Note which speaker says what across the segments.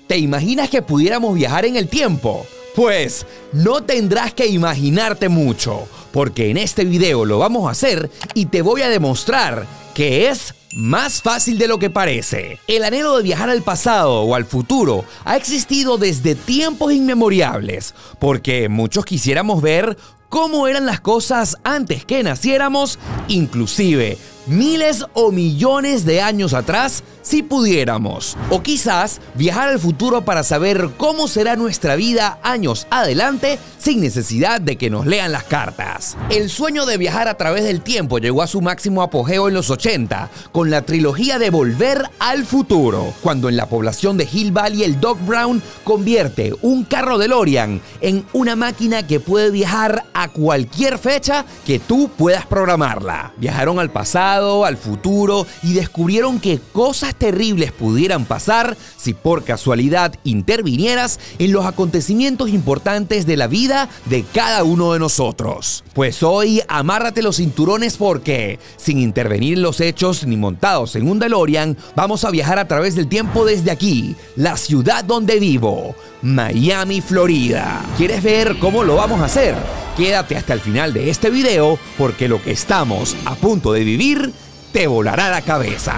Speaker 1: ¿Te imaginas que pudiéramos viajar en el tiempo? Pues no tendrás que imaginarte mucho, porque en este video lo vamos a hacer y te voy a demostrar que es más fácil de lo que parece. El anhelo de viajar al pasado o al futuro ha existido desde tiempos inmemorables, porque muchos quisiéramos ver cómo eran las cosas antes que naciéramos, inclusive miles o millones de años atrás, si pudiéramos. O quizás viajar al futuro para saber cómo será nuestra vida años adelante sin necesidad de que nos lean las cartas. El sueño de viajar a través del tiempo llegó a su máximo apogeo en los 80 con la trilogía de Volver al Futuro, cuando en la población de Hill Valley el Doc Brown convierte un carro DeLorean en una máquina que puede viajar a cualquier fecha que tú puedas programarla. Viajaron al pasado, al futuro y descubrieron que cosas terribles pudieran pasar si por casualidad intervinieras en los acontecimientos importantes de la vida de cada uno de nosotros. Pues hoy amárrate los cinturones porque, sin intervenir en los hechos ni montados en un DeLorean, vamos a viajar a través del tiempo desde aquí, la ciudad donde vivo, Miami, Florida. ¿Quieres ver cómo lo vamos a hacer? Quédate hasta el final de este video porque lo que estamos a punto de vivir te volará la cabeza.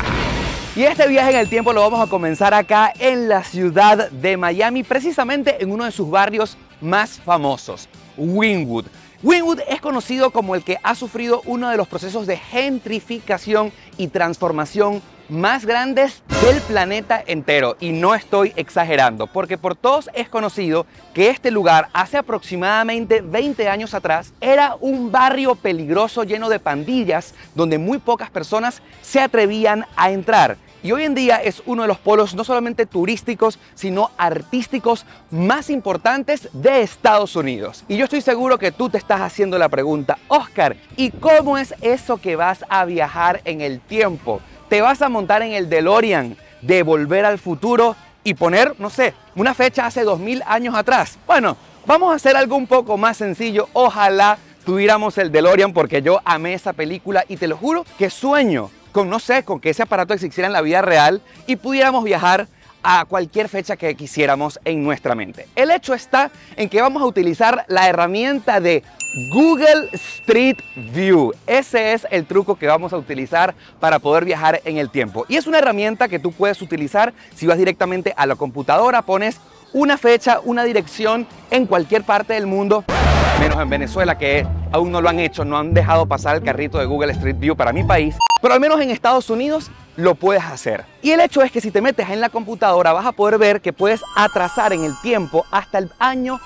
Speaker 1: Y este viaje en el tiempo lo vamos a comenzar acá en la ciudad de Miami, precisamente en uno de sus barrios más famosos, Wynwood. Wynwood es conocido como el que ha sufrido uno de los procesos de gentrificación y transformación más grandes del planeta entero, y no estoy exagerando, porque por todos es conocido que este lugar hace aproximadamente 20 años atrás era un barrio peligroso lleno de pandillas donde muy pocas personas se atrevían a entrar. Y hoy en día es uno de los polos no solamente turísticos, sino artísticos más importantes de Estados Unidos. Y yo estoy seguro que tú te estás haciendo la pregunta, Oscar, ¿y cómo es eso que vas a viajar en el tiempo? ¿Te vas a montar en el DeLorean de Volver al Futuro y poner, no sé, una fecha hace 2000 años atrás? Bueno, vamos a hacer algo un poco más sencillo. Ojalá tuviéramos el DeLorean porque yo amé esa película y te lo juro que sueño con, no sé, con que ese aparato existiera en la vida real y pudiéramos viajar a cualquier fecha que quisiéramos en nuestra mente. El hecho está en que vamos a utilizar la herramienta de Google Street View. Ese es el truco que vamos a utilizar para poder viajar en el tiempo. Y es una herramienta que tú puedes utilizar si vas directamente a la computadora, pones una fecha, una dirección en cualquier parte del mundo, menos en Venezuela, que aún no lo han hecho, no han dejado pasar el carrito de Google Street View para mi país, pero al menos en Estados Unidos lo puedes hacer. Y el hecho es que si te metes en la computadora vas a poder ver que puedes atrasar en el tiempo hasta el año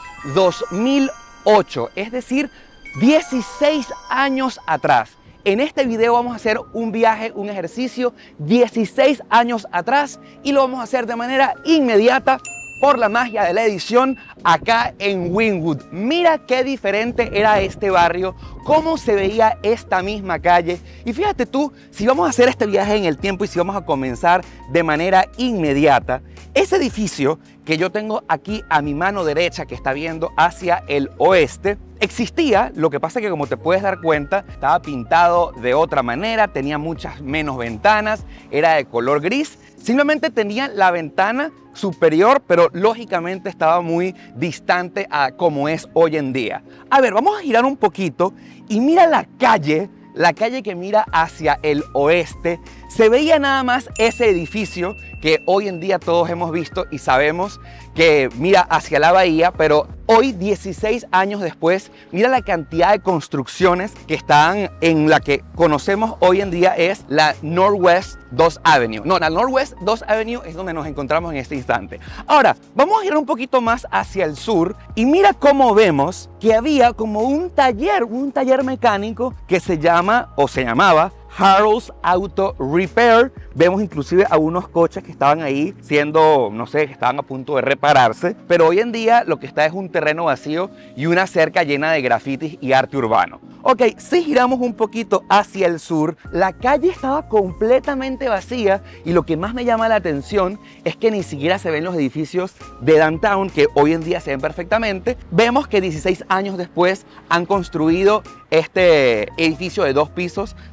Speaker 1: 2008, es decir, 16 años atrás. En este video vamos a hacer un viaje, un ejercicio 16 años atrás y lo vamos a hacer de manera inmediata por la magia de la edición acá en Wynwood. Mira qué diferente era este barrio, cómo se veía esta misma calle. Y fíjate tú, si vamos a hacer este viaje en el tiempo y si vamos a comenzar de manera inmediata, ese edificio que yo tengo aquí a mi mano derecha, que está viendo hacia el oeste, existía. Lo que pasa es que, como te puedes dar cuenta, estaba pintado de otra manera, tenía muchas menos ventanas, era de color gris. Simplemente tenía la ventana superior, pero lógicamente estaba muy distante a como es hoy en día. A ver, vamos a girar un poquito y mira la calle que mira hacia el oeste. Se veía nada más ese edificio que hoy en día todos hemos visto y sabemos que mira hacia la bahía, pero hoy, 16 años después, mira la cantidad de construcciones que están en la que conocemos hoy en día es la Northwest 2 Avenue. No, la Northwest 2 Avenue es donde nos encontramos en este instante. Ahora, vamos a ir un poquito más hacia el sur y mira cómo vemos que había como un taller mecánico que se llamaba Harold's Auto Repair. Vemos inclusive a unos coches que estaban ahí siendo, no sé, que estaban a punto de repararse, pero hoy en día lo que está es un terreno vacío y una cerca llena de grafitis y arte urbano. Ok, si giramos un poquito hacia el sur, la calle estaba completamente vacía y lo que más me llama la atención es que ni siquiera se ven los edificios de downtown que hoy en día se ven perfectamente. Vemos que 16 años después han construido este edificio de 2 pisos donde sabemos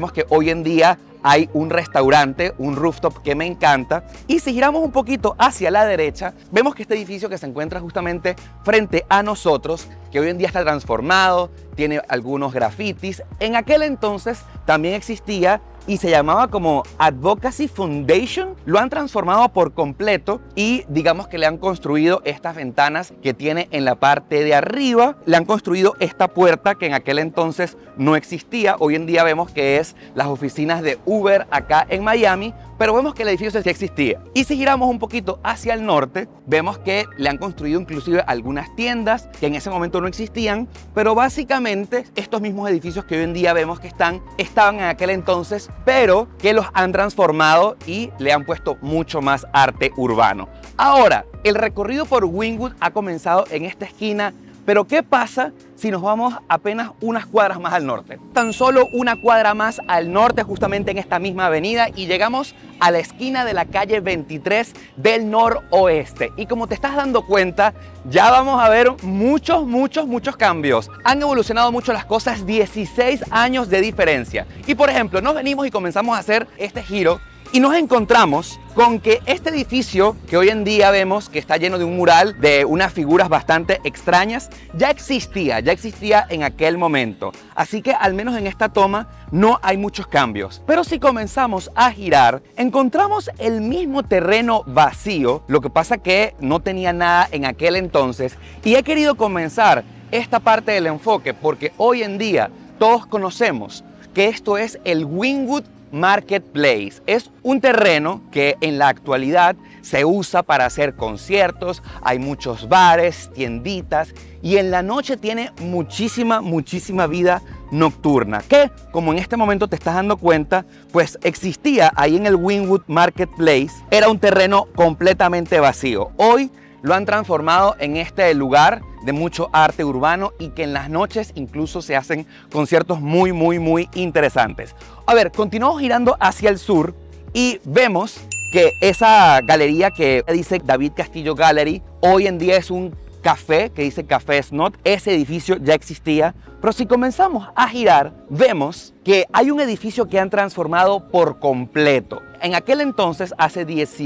Speaker 1: vemos que hoy en día hay un restaurante, un rooftop que me encanta. Y si giramos un poquito hacia la derecha, vemos que este edificio que se encuentra justamente frente a nosotros, que hoy en día está transformado, tiene algunos grafitis. En aquel entonces también existía y se llamaba como Advocacy Foundation. Lo han transformado por completo y digamos que le han construido estas ventanas que tiene en la parte de arriba. Le han construido esta puerta que en aquel entonces no existía. Hoy en día vemos que es las oficinas de Uber acá en Miami, pero vemos que el edificio sí existía. Y si giramos un poquito hacia el norte, vemos que le han construido inclusive algunas tiendas que en ese momento no existían, pero básicamente estos mismos edificios que hoy en día vemos que estaban en aquel entonces, pero que los han transformado y le han puesto mucho más arte urbano. Ahora, el recorrido por Wynwood ha comenzado en esta esquina. Pero ¿qué pasa si nos vamos apenas unas cuadras más al norte? Tan solo una cuadra más al norte, justamente en esta misma avenida, y llegamos a la esquina de la calle 23 del noroeste. Y como te estás dando cuenta, ya vamos a ver muchos cambios. Han evolucionado mucho las cosas, 16 años de diferencia. Y por ejemplo, nos venimos y comenzamos a hacer este giro y nos encontramos con que este edificio que hoy en día vemos que está lleno de un mural de unas figuras bastante extrañas, ya existía en aquel momento. Así que al menos en esta toma no hay muchos cambios. Pero si comenzamos a girar, encontramos el mismo terreno vacío, lo que pasa que no tenía nada en aquel entonces. Y he querido comenzar esta parte del enfoque porque hoy en día todos conocemos que esto es el Wynwood Marketplace. Es un terreno que en la actualidad se usa para hacer conciertos, hay muchos bares, tienditas y en la noche tiene muchísima vida nocturna que, como en este momento te estás dando cuenta, pues existía ahí en el Wynwood Marketplace. Era un terreno completamente vacío. Hoy lo han transformado en este lugar de mucho arte urbano y que en las noches incluso se hacen conciertos muy interesantes. A ver, continuamos girando hacia el sur y vemos que esa galería que dice David Castillo Gallery, hoy en día es un café que dice Café Snot. Ese edificio ya existía, pero si comenzamos a girar, vemos que hay un edificio que han transformado por completo. En aquel entonces, hace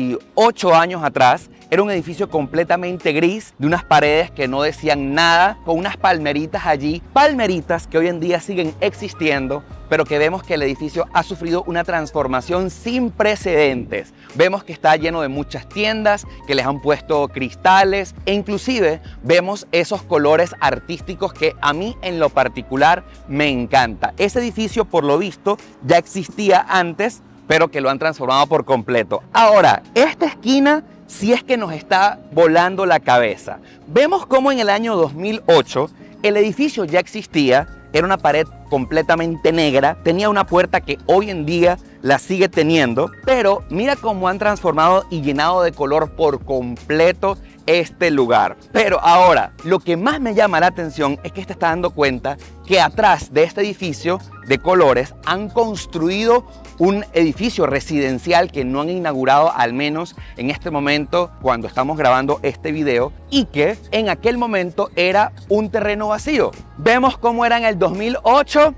Speaker 1: 18 años atrás, era un edificio completamente gris, de unas paredes que no decían nada, con unas palmeritas allí, palmeritas que hoy en día siguen existiendo, pero que vemos que el edificio ha sufrido una transformación sin precedentes. Vemos que está lleno de muchas tiendas, que les han puesto cristales e inclusive vemos esos colores artísticos que a mí en lo particular me encanta. Ese edificio, por lo visto, ya existía antes, pero que lo han transformado por completo. Ahora, esta esquina sí es que nos está volando la cabeza. Vemos cómo en el año 2008 el edificio ya existía, era una pared completamente negra, tenía una puerta que hoy en día la sigue teniendo, pero mira cómo han transformado y llenado de color por completo este lugar. Pero ahora, lo que más me llama la atención es que te está dando cuenta que atrás de este edificio de colores han construido un edificio residencial que no han inaugurado, al menos en este momento cuando estamos grabando este video, y que en aquel momento era un terreno vacío. Vemos cómo era en el 2008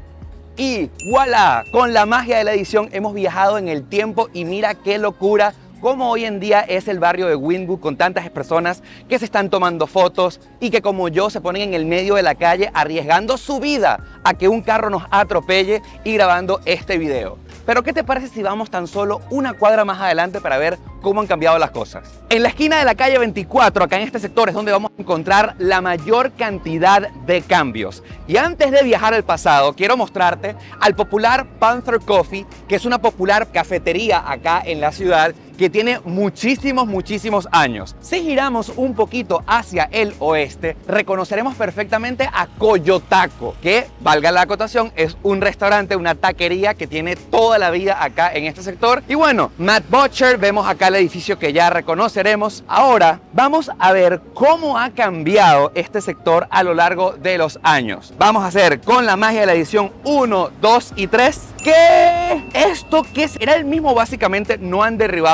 Speaker 1: y voilà, con la magia de la edición hemos viajado en el tiempo y mira qué locura cómo hoy en día es el barrio de Wynwood con tantas personas que se están tomando fotos y que como yo se ponen en el medio de la calle arriesgando su vida a que un carro nos atropelle y grabando este video. Pero ¿qué te parece si vamos tan solo una cuadra más adelante para ver cómo han cambiado las cosas? En la esquina de la calle 24, acá en este sector, es donde vamos a encontrar la mayor cantidad de cambios. Y antes de viajar al pasado, quiero mostrarte al popular Panther Coffee, que es una popular cafetería acá en la ciudad que tiene muchísimos años. Si giramos un poquito hacia el oeste, reconoceremos perfectamente a Coyotaco, que, valga la acotación, es un restaurante, una taquería que tiene toda la vida acá en este sector. Y bueno, Matt Butcher, vemos acá el edificio que ya reconoceremos. Ahora vamos a ver cómo ha cambiado este sector a lo largo de los años. Vamos a hacer con la magia de la edición 1, 2 y 3. ¿Qué? ¿Esto qué es? Era el mismo, básicamente no han derribado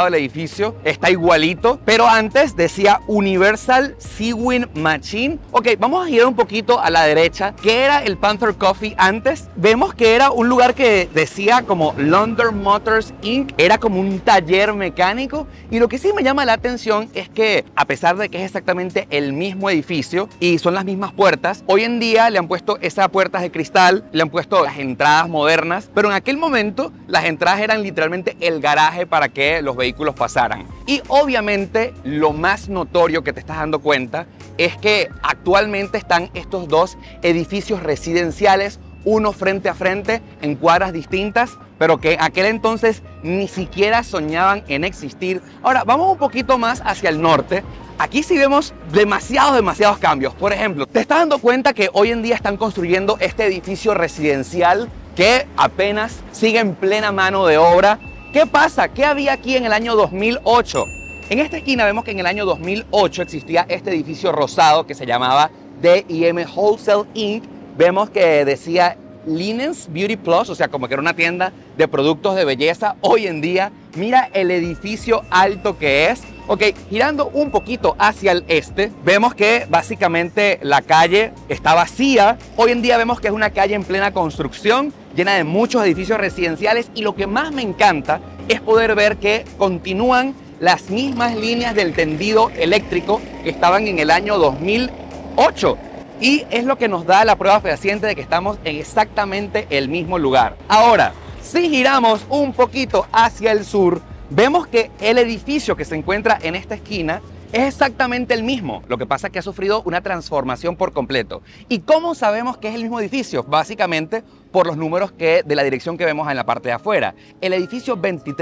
Speaker 2: del edificio está igualito, pero antes decía Universal Sewing Machine. Ok, vamos a girar un poquito a la derecha. ¿Qué era el Panther Coffee antes? Vemos que era un lugar que decía como London Motors Inc. Era como un taller mecánico, y lo que sí me llama la atención es que a pesar de que es exactamente el mismo edificio y son las mismas puertas, hoy en día le han puesto esas puertas de cristal, le han puesto las entradas modernas, pero en aquel momento las entradas eran literalmente el garaje para que los vehículos pasaran. Y obviamente lo más notorio que te estás dando cuenta es que actualmente están estos dos edificios residenciales, uno frente a frente en cuadras distintas, pero que en aquel entonces ni siquiera soñaban en existir. Ahora vamos un poquito más hacia el norte. Aquí sí vemos demasiados cambios. Por ejemplo, te estás dando cuenta que hoy en día están construyendo este edificio residencial que apenas sigue en plena mano de obra. ¿Qué pasa? ¿Qué había aquí en el año 2008? En esta esquina vemos que en el año 2008 existía este edificio rosado que se llamaba D&M Wholesale Inc. Vemos que decía Linens Beauty Plus, o sea, como que era una tienda de productos de belleza. Hoy en día, mira el edificio alto que es. Ok, girando un poquito hacia el este, vemos que básicamente la calle está vacía. Hoy en día vemos que es una calle en plena construcción, llena de muchos edificios residenciales, y lo que más me encanta es poder ver que continúan las mismas líneas del tendido eléctrico que estaban en el año 2008. Y es lo que nos da la prueba fehaciente de que estamos en exactamente el mismo lugar. Ahora, si giramos un poquito hacia el sur, vemos que el edificio que se encuentra en esta esquina es exactamente el mismo. Lo que pasa es que ha sufrido una transformación por completo. ¿Y cómo sabemos que es el mismo edificio? Básicamente por los números de la dirección que vemos en la parte de afuera. El edificio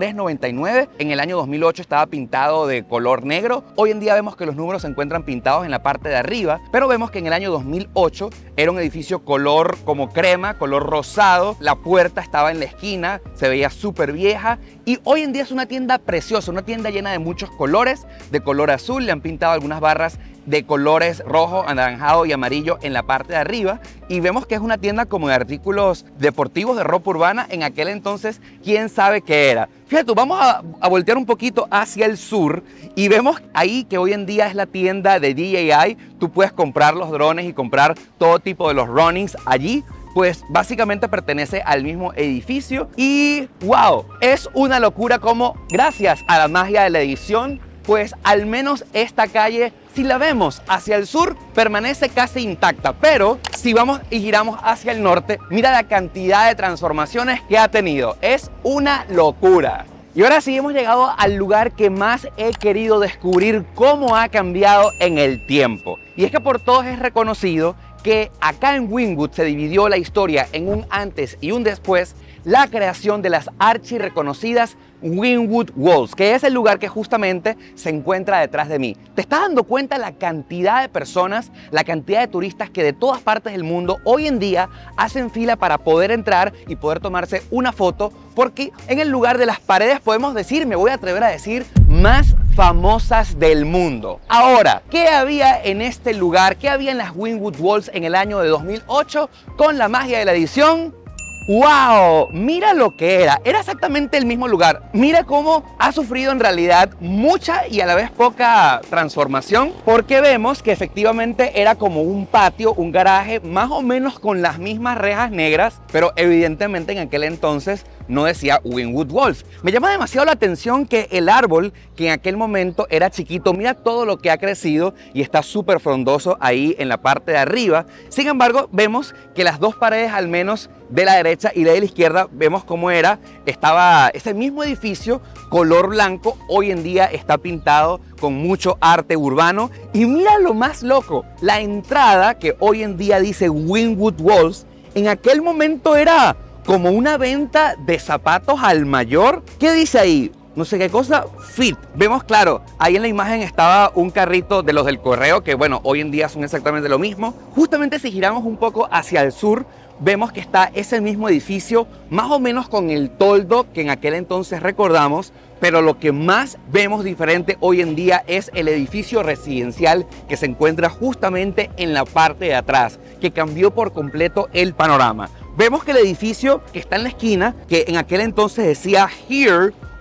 Speaker 2: 2399 en el año 2008 estaba pintado de color negro. Hoy en día vemos que los números se encuentran pintados en la parte de arriba, pero vemos que en el año 2008 era un edificio color como crema, color rosado. La puerta estaba en la esquina, se veía súper vieja, y hoy en día es una tienda preciosa, una tienda llena de muchos colores, de color azul. Le han pintado algunas barras de colores rojo, anaranjado y amarillo en la parte de arriba, y vemos que es una tienda como de artículos deportivos, de ropa urbana. En aquel entonces, quién sabe qué era. Fíjate, vamos a voltear un poquito hacia el sur y vemos ahí que hoy en día es la tienda de DJI. Tú puedes comprar los drones y comprar todo tipo de los runnings allí. Pues básicamente pertenece al mismo edificio, y wow, es una locura como gracias a la magia de la edición, pues al menos esta calle, si la vemos hacia el sur, permanece casi intacta. Pero si vamos y giramos hacia el norte, mira la cantidad de transformaciones que ha tenido. Es una locura. Y ahora sí hemos llegado al lugar que más he querido descubrir cómo ha cambiado en el tiempo. Y es que por todos es reconocido que acá en Wynwood se dividió la historia en un antes y un después, la creación de las archirreconocidas Wynwood Walls, que es el lugar que justamente se encuentra detrás de mí. ¿Te estás dando cuenta la cantidad de personas, la cantidad de turistas que de todas partes del mundo hoy en día hacen fila para poder entrar y poder tomarse una foto? Porque en el lugar de las paredes podemos decir, me voy a atrever a decir, más famosas del mundo. Ahora, ¿qué había en este lugar? ¿Qué había en las Wynwood Walls en el año de 2008 con la magia de la edición? ¡Wow! Mira lo que era. Era exactamente el mismo lugar. Mira cómo ha sufrido en realidad mucha y a la vez poca transformación, porque vemos que efectivamente era como un patio, un garaje, más o menos con las mismas rejas negras, pero evidentemente en aquel entonces no decía Wynwood Walls. Me llama demasiado la atención que el árbol, que en aquel momento era chiquito, mira todo lo que ha crecido y está súper frondoso ahí en la parte de arriba. Sin embargo, vemos que las dos paredes, al menos de la derecha y de la izquierda, vemos cómo estaba ese mismo edificio color blanco. Hoy en día está pintado con mucho arte urbano. Y mira lo más loco, la entrada que hoy en día dice Wynwood Walls, en aquel momento era como una venta de zapatos al mayor. ¿Qué dice ahí? No sé qué cosa, Fit. Vemos, claro, ahí en la imagen estaba un carrito de los del correo, que bueno, hoy en día son exactamente lo mismo. Justamente si giramos un poco hacia el sur, vemos que está ese mismo edificio, más o menos con el toldo que en aquel entonces recordamos, pero lo que más vemos diferente hoy en día es el edificio residencial que se encuentra justamente en la parte de atrás, que cambió por completo el panorama. Vemos que el edificio que está en la esquina, que en aquel entonces decía Here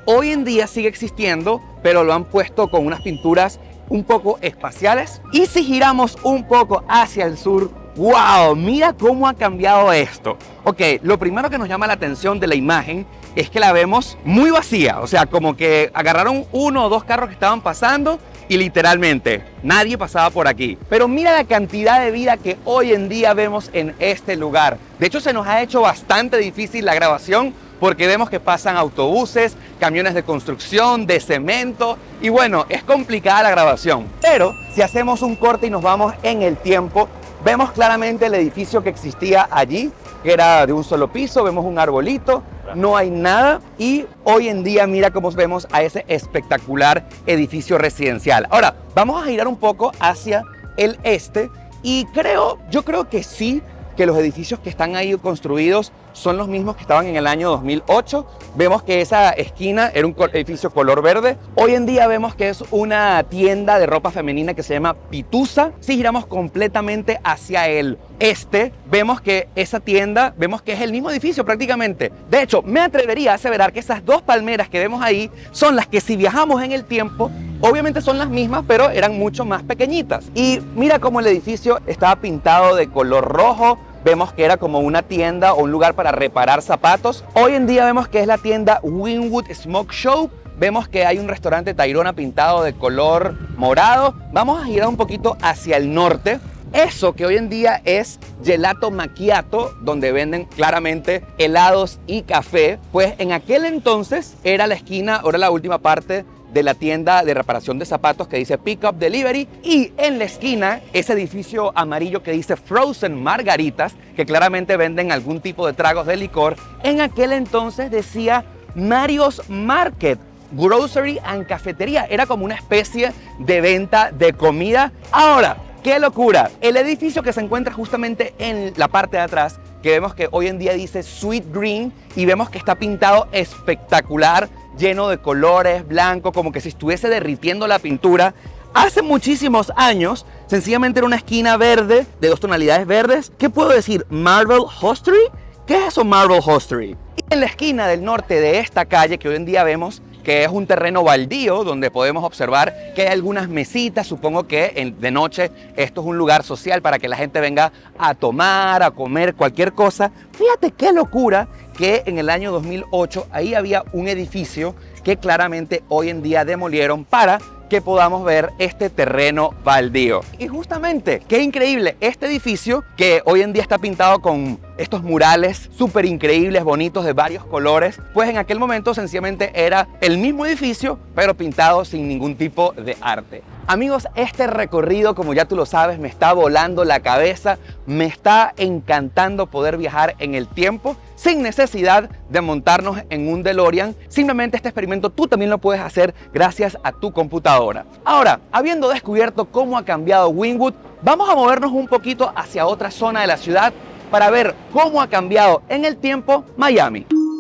Speaker 2: hoy en día sigue existiendo, pero lo han puesto con unas pinturas un poco espaciales. Y si giramos un poco hacia el sur, ¡wow! Mira cómo ha cambiado esto. Ok, lo primero que nos llama la atención de la imagen es que la vemos muy vacía. O sea, como que agarraron uno o dos carros que estaban pasando y literalmente nadie pasaba por aquí. Pero mira la cantidad de vida que hoy en día vemos en este lugar. De hecho, se nos ha hecho bastante difícil la grabación porque vemos que pasan autobuses, camiones de construcción, de cemento y bueno, es complicada la grabación. Pero si hacemos un corte y nos vamos en el tiempo, vemos claramente el edificio que existía allí, que era de un solo piso, vemos un arbolito, no hay nada y hoy en día mira cómo vemos a ese espectacular edificio residencial. Ahora, vamos a girar un poco hacia el este y yo creo que sí, que los edificios que están ahí construidos son los mismos que estaban en el año 2008. Vemos que esa esquina era un edificio color verde. Hoy en día vemos que es una tienda de ropa femenina que se llama Pitusa. Si giramos completamente hacia el este, vemos que esa tienda, vemos que es el mismo edificio prácticamente. De hecho, me atrevería a aseverar que esas dos palmeras que vemos ahí son las que si viajamos en el tiempo, obviamente son las mismas, pero eran mucho más pequeñitas. Y mira cómo el edificio estaba pintado de color rojo. Vemos que era como una tienda o un lugar para reparar zapatos. Hoy en día vemos que es la tienda Wynwood Smoke Shop. Vemos que hay un restaurante Tayrona pintado de color morado. Vamos a girar un poquito hacia el norte. Eso que hoy en día es Gelato Macchiato, donde venden claramente helados y café, pues en aquel entonces era la esquina, ahora la última parte de la tienda de reparación de zapatos que dice Pick Up Delivery, y en la esquina ese edificio amarillo que dice Frozen Margaritas, que claramente venden algún tipo de tragos de licor. En aquel entonces decía Mario's Market, Grocery and Cafetería, era como una especie de venta de comida. Ahora, ¡qué locura! El edificio que se encuentra justamente en la parte de atrás, que vemos que hoy en día dice Sweet Green y vemos que está pintado espectacular, lleno de colores, blanco, como que si estuviese derritiendo la pintura. Hace muchísimos años, sencillamente era una esquina verde, de dos tonalidades verdes. ¿Qué puedo decir? ¿Marble Hostery? ¿Qué es eso, Marble Hostery? Y en la esquina del norte de esta calle, que hoy en día vemos que es un terreno baldío donde podemos observar que hay algunas mesitas. Supongo que de noche esto es un lugar social para que la gente venga a tomar, a comer, cualquier cosa. Fíjate qué locura que en el año 2008 ahí había un edificio que claramente hoy en día demolieron para que podamos ver este terreno baldío. Y justamente, qué increíble, este edificio que hoy en día está pintado con estos murales súper increíbles, bonitos, de varios colores, pues en aquel momento sencillamente era el mismo edificio, pero pintado sin ningún tipo de arte. Amigos, este recorrido, como ya tú lo sabes, me está volando la cabeza, me está encantando poder viajar en el tiempo sin necesidad de montarnos en un DeLorean. Simplemente este experimento tú también lo puedes hacer gracias a tu computadora. Ahora, habiendo descubierto cómo ha cambiado Wynwood, vamos a movernos un poquito hacia otra zona de la ciudad para ver cómo ha cambiado en el tiempo Miami.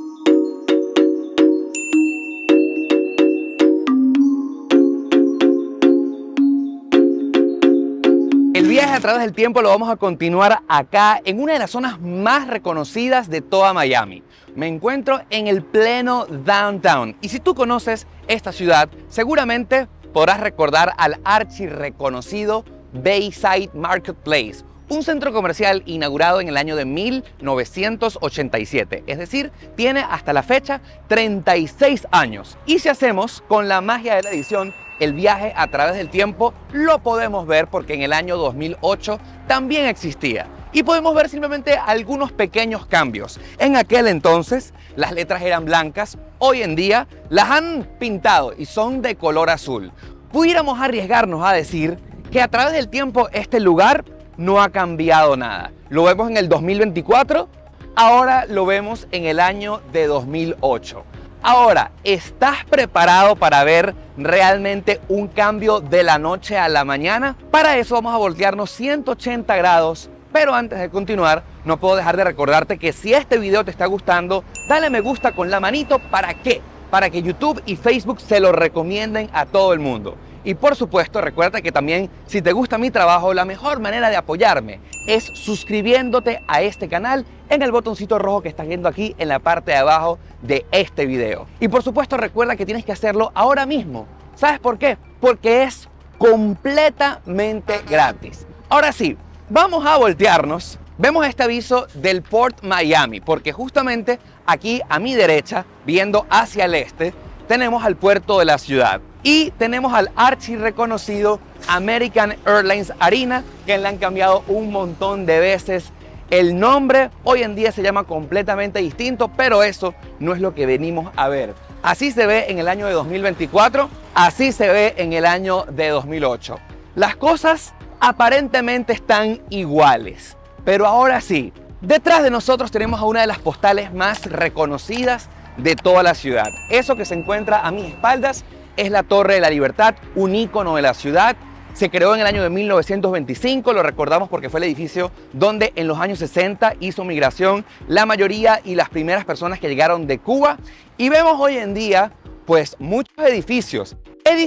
Speaker 2: El viaje a través del tiempo lo vamos a continuar acá en una de las zonas más reconocidas de toda Miami. Me encuentro en el pleno downtown y si tú conoces esta ciudad, seguramente podrás recordar al archirreconocido Bayside Marketplace, un centro comercial inaugurado en el año de 1987, es decir, tiene hasta la fecha 36 años. Y si hacemos con la magia de la edición el viaje a través del tiempo, lo podemos ver porque en el año 2008 también existía. Y podemos ver simplemente algunos pequeños cambios. En aquel entonces las letras eran blancas, hoy en día las han pintado y son de color azul. Pudiéramos arriesgarnos a decir que a través del tiempo este lugar no ha cambiado nada. Lo vemos en el 2024, ahora lo vemos en el año de 2008. Ahora, ¿estás preparado para ver realmente un cambio de la noche a la mañana? Para eso vamos a voltearnos 180 grados, pero antes de continuar, no puedo dejar de recordarte que si este video te está gustando, dale me gusta con la manito. ¿Para qué? Para que YouTube y Facebook se lo recomienden a todo el mundo. Y por supuesto, recuerda que también, si te gusta mi trabajo, la mejor manera de apoyarme es suscribiéndote a este canal en el botoncito rojo que estás viendo aquí en la parte de abajo de este video. Y por supuesto, recuerda que tienes que hacerlo ahora mismo. ¿Sabes por qué? Porque es completamente gratis. Ahora sí, vamos a voltearnos. Vemos este aviso del Port Miami, porque justamente aquí a mi derecha, viendo hacia el este, tenemos al puerto de la ciudad. Y tenemos al archirreconocido American Airlines Arena, que le han cambiado un montón de veces el nombre. Hoy en día se llama completamente distinto, pero eso no es lo que venimos a ver. Así se ve en el año de 2024, así se ve en el año de 2008. Las cosas aparentemente están iguales, pero ahora sí, detrás de nosotros tenemos a una de las postales más reconocidas de toda la ciudad. Eso que se encuentra a mis espaldas es la Torre de la Libertad, un ícono de la ciudad. Se creó en el año de 1925, lo recordamos porque fue el edificio donde en los años 60 hizo migración la mayoría y las primeras personas que llegaron de Cuba. Y vemos hoy en día pues muchos edificios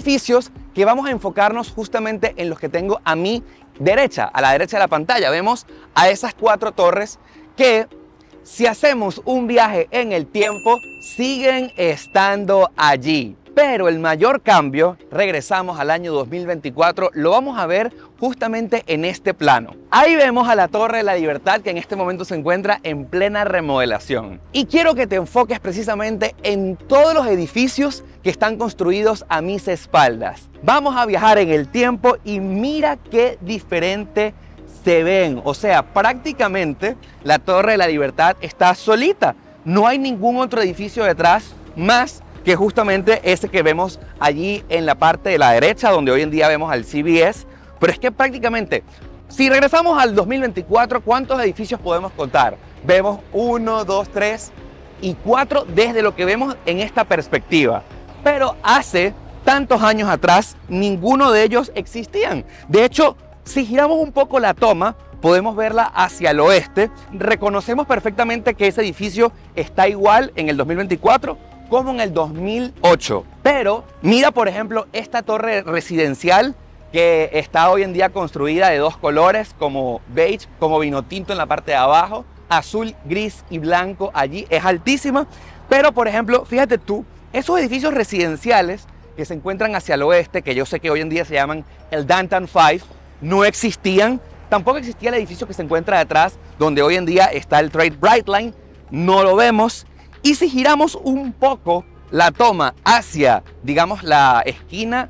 Speaker 2: que vamos a enfocarnos justamente en los que tengo a mi derecha, a la derecha de la pantalla. Vemos a esas 4 torres que, si hacemos un viaje en el tiempo, siguen estando allí. Pero el mayor cambio, regresamos al año 2024, lo vamos a ver justamente en este plano. Ahí vemos a la Torre de la Libertad, que en este momento se encuentra en plena remodelación. Y quiero que te enfoques precisamente en todos los edificios que están construidos a mis espaldas. Vamos a viajar en el tiempo y mira qué diferente se ven. O sea, prácticamente la Torre de la Libertad está solita. No hay ningún otro edificio detrás más que justamente ese que vemos allí en la parte de la derecha, donde hoy en día vemos al CBS. Pero es que prácticamente, si regresamos al 2024, ¿cuántos edificios podemos contar? Vemos 1, 2, 3 y 4 desde lo que vemos en esta perspectiva. Pero hace tantos años atrás, ninguno de ellos existían. De hecho, si giramos un poco la toma, podemos verla hacia el oeste. Reconocemos perfectamente que ese edificio está igual en el 2024 como en el 2008. Pero mira, por ejemplo, esta torre residencial que está hoy en día construida de 2 colores, como beige, como vino tinto en la parte de abajo, azul, gris y blanco allí. Es altísima. Pero, por ejemplo, fíjate tú, esos edificios residenciales que se encuentran hacia el oeste, que yo sé que hoy en día se llaman el Downtown 5, no existían. Tampoco existía el edificio que se encuentra detrás, donde hoy en día está el Trade Brightline. No lo vemos. Y si giramos un poco la toma hacia, digamos, la esquina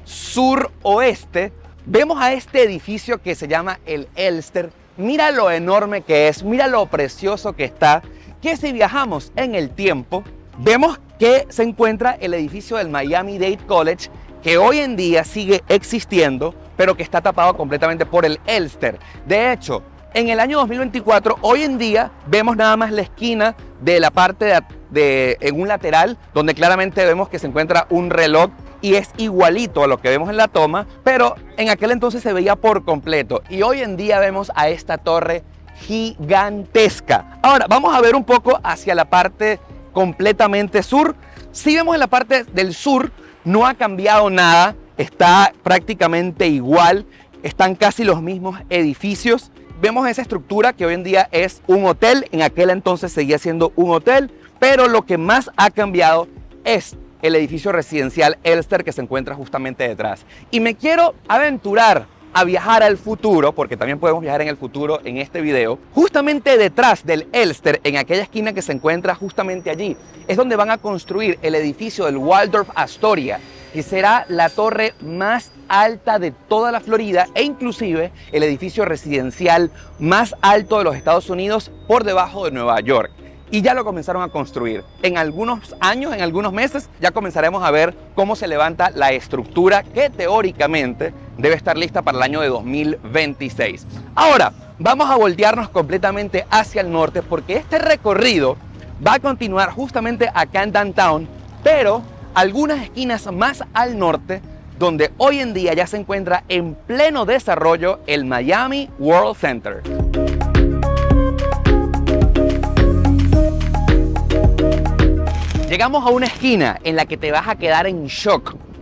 Speaker 2: suroeste, vemos a este edificio que se llama el Elster. Mira lo enorme que es, mira lo precioso que está, que si viajamos en el tiempo, vemos que se encuentra el edificio del Miami-Dade College, que hoy en día sigue existiendo, pero que está tapado completamente por el Elster. De hecho, en el año 2024, hoy en día, vemos nada más la esquina de la parte en un lateral, donde claramente vemos que se encuentra un reloj y es igualito a lo que vemos en la toma, pero en aquel entonces se veía por completo. Y hoy en día vemos a esta torre gigantesca. Ahora, vamos a ver un poco hacia la parte completamente sur. Si vemos en la parte del sur, no ha cambiado nada, está prácticamente igual, están casi los mismos edificios. Vemos esa estructura que hoy en día es un hotel, en aquel entonces seguía siendo un hotel, pero lo que más ha cambiado es el edificio residencial Elster que se encuentra justamente detrás. Y me quiero aventurar a viajar al futuro, porque también podemos viajar en el futuro en este video. Justamente detrás del Elster, en aquella esquina que se encuentra justamente allí, es donde van a construir el edificio del Waldorf Astoria, que será la torre más alta de toda la Florida e inclusive el edificio residencial más alto de los Estados Unidos por debajo de Nueva York. Y ya lo comenzaron a construir. En algunos años, en algunos meses, ya comenzaremos a ver cómo se levanta la estructura que teóricamente debe estar lista para el año de 2026. Ahora, vamos a voltearnos completamente hacia el norte porque este recorrido va a continuar justamente acá en Downtown, pero algunas esquinas más al norte, donde hoy en día ya se encuentra en pleno desarrollo el Miami World Center. Llegamos a una esquina en la que te vas a quedar en shock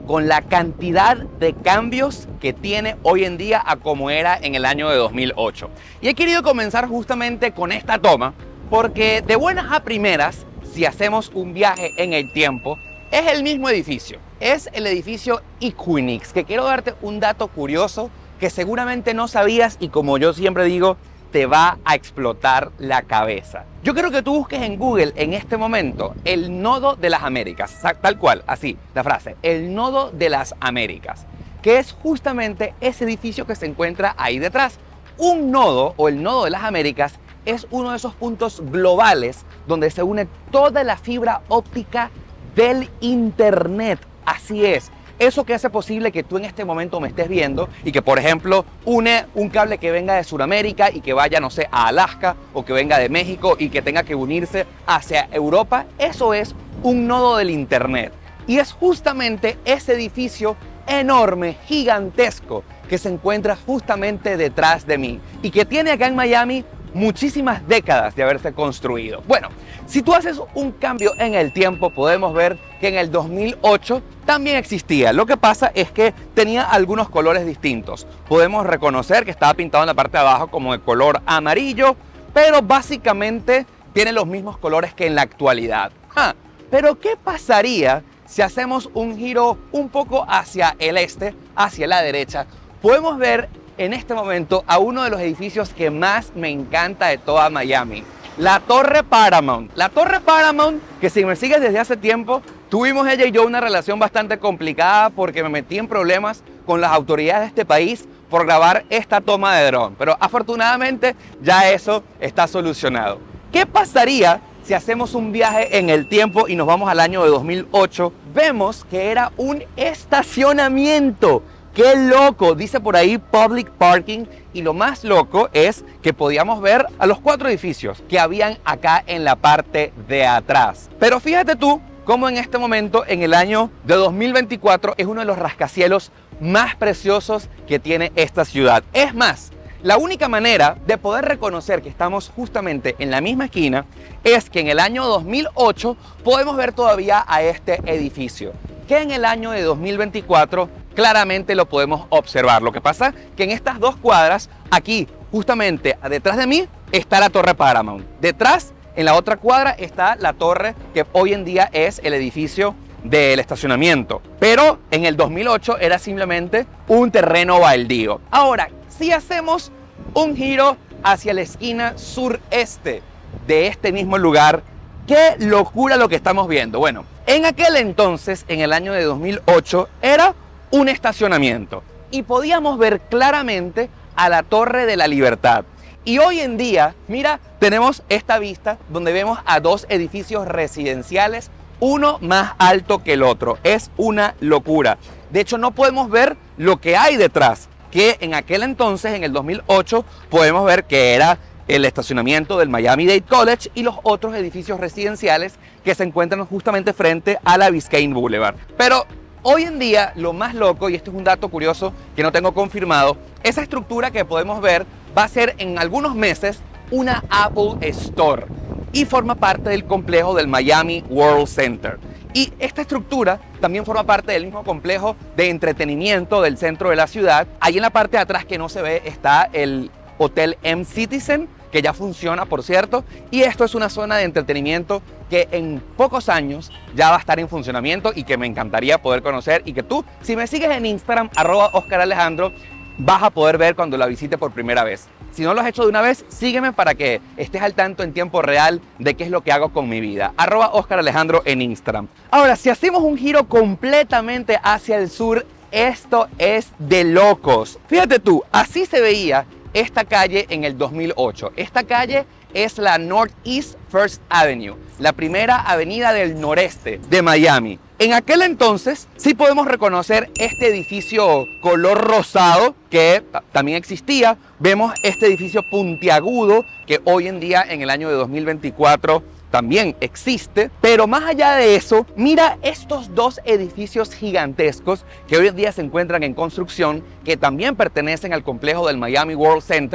Speaker 2: con la cantidad de cambios que tiene hoy en día a como era en el año de 2008. Y he querido comenzar justamente con esta toma porque de buenas a primeras, si hacemos un viaje en el tiempo, es el mismo edificio. Es el edificio Equinix, que quiero darte un dato curioso que seguramente no sabías y, como yo siempre digo, te va a explotar la cabeza. Yo quiero que tú busques en Google en este momento el Nodo de las Américas, tal cual, así, la frase, el Nodo de las Américas, que es justamente ese edificio que se encuentra ahí detrás. Un nodo o el Nodo de las Américas es uno de esos puntos globales donde se une toda la fibra óptica del Internet. Así es. Eso que hace posible que tú en este momento me estés viendo y que, por ejemplo, une un cable que venga de Sudamérica y que vaya, no sé, a Alaska, o que venga de México y que tenga que unirse hacia Europa. Eso es un nodo del Internet. Y es justamente ese edificio enorme, gigantesco, que se encuentra justamente detrás de mí y que tiene acá en Miami muchísimas décadas de haberse construido. Bueno, si tú haces un cambio en el tiempo, podemos ver que en el 2008 también existía. Lo que pasa es que tenía algunos colores distintos. Podemos reconocer que estaba pintado en la parte de abajo como de color amarillo, pero básicamente tiene los mismos colores que en la actualidad. Pero ¿qué pasaría si hacemos un giro un poco hacia el este, hacia la derecha? Podemos ver en este momento a uno de los edificios que más me encanta de toda Miami, la Torre Paramount. La Torre Paramount, que si me sigues desde hace tiempo, tuvimos ella y yo una relación bastante complicada porque me metí en problemas con las autoridades de este país por grabar esta toma de dron. Pero afortunadamente ya eso está solucionado. ¿Qué pasaría si hacemos un viaje en el tiempo y nos vamos al año de 2008? Vemos que era un estacionamiento. ¡Qué loco! Dice por ahí Public Parking, y lo más loco es que podíamos ver a los 4 edificios que habían acá en la parte de atrás. Pero fíjate tú cómo en este momento, en el año de 2024, es uno de los rascacielos más preciosos que tiene esta ciudad. Es más, la única manera de poder reconocer que estamos justamente en la misma esquina es que en el año 2008 podemos ver todavía a este edificio, que en el año de 2024 claramente lo podemos observar. Lo que pasa es que en estas 2 cuadras, aquí justamente detrás de mí, está la Torre Paramount. Detrás, en la otra cuadra, está la torre que hoy en día es el edificio del estacionamiento. Pero en el 2008 era simplemente un terreno baldío. Ahora, si hacemos un giro hacia la esquina sureste de este mismo lugar, ¡qué locura lo que estamos viendo! Bueno, en aquel entonces, en el año de 2008, era un estacionamiento y podíamos ver claramente a la Torre de la Libertad. Y hoy en día, mira, tenemos esta vista donde vemos a 2 edificios residenciales, uno más alto que el otro. Es una locura. De hecho, no podemos ver lo que hay detrás, que en aquel entonces, en el 2008, podemos ver que era el estacionamiento del Miami-Dade College y los otros edificios residenciales que se encuentran justamente frente a la Biscayne Boulevard. Pero hoy en día, lo más loco, y esto es un dato curioso que no tengo confirmado, esa estructura que podemos ver va a ser en algunos meses una Apple Store y forma parte del complejo del Miami World Center. Y esta estructura también forma parte del mismo complejo de entretenimiento del centro de la ciudad. Ahí en la parte de atrás que no se ve está el Hotel M Citizen, que ya funciona, por cierto, y esto es una zona de entretenimiento que en pocos años ya va a estar en funcionamiento y que me encantaría poder conocer, y que tú, si me sigues en Instagram, @OscarAlejandro, vas a poder ver cuando la visite por primera vez. Si no lo has hecho de una vez, sígueme para que estés al tanto en tiempo real de qué es lo que hago con mi vida. @OscarAlejandro en Instagram. Ahora, si hacemos un giro completamente hacia el sur, esto es de locos. Fíjate tú, así se veía esta calle en el 2008. Esta calle es la Northeast First Avenue, la primera avenida del noreste de Miami. En aquel entonces sí podemos reconocer este edificio color rosado que también existía. Vemos este edificio puntiagudo que hoy en día, en el año de 2024, también existe. Pero más allá de eso, mira estos 2 edificios gigantescos que hoy en día se encuentran en construcción, que también pertenecen al complejo del Miami World Center.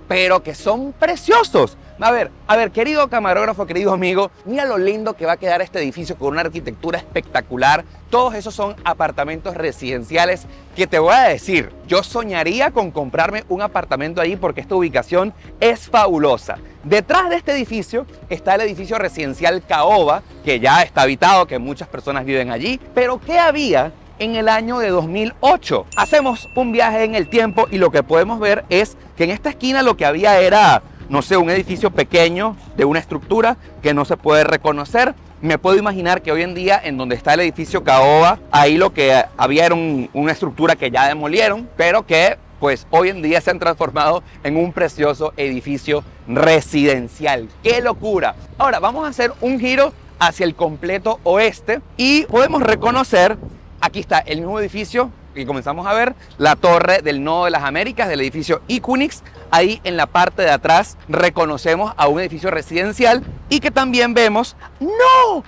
Speaker 2: pero que son preciosos. A ver, querido camarógrafo, querido amigo, mira lo lindo que va a quedar este edificio con una arquitectura espectacular. Todos esos son apartamentos residenciales que te voy a decir, yo soñaría con comprarme un apartamento ahí porque esta ubicación es fabulosa. Detrás de este edificio está el edificio residencial Caoba, que ya está habitado, que muchas personas viven allí. Pero ¿qué había en el año de 2008? Hacemos un viaje en el tiempo y lo que podemos ver es que en esta esquina lo que había era, no sé, un edificio pequeño de una estructura que no se puede reconocer. Me puedo imaginar que hoy en día, en donde está el edificio Caoba, ahí lo que había era una estructura que ya demolieron, pero que pues hoy en día se han transformado en un precioso edificio residencial. ¡Qué locura! Ahora vamos a hacer un giro hacia el completo oeste y podemos reconocer, aquí está el mismo edificio que comenzamos a ver, la torre del Nodo de las Américas, del edificio Equinix. Ahí en la parte de atrás reconocemos a un edificio residencial y que también vemos... ¡No!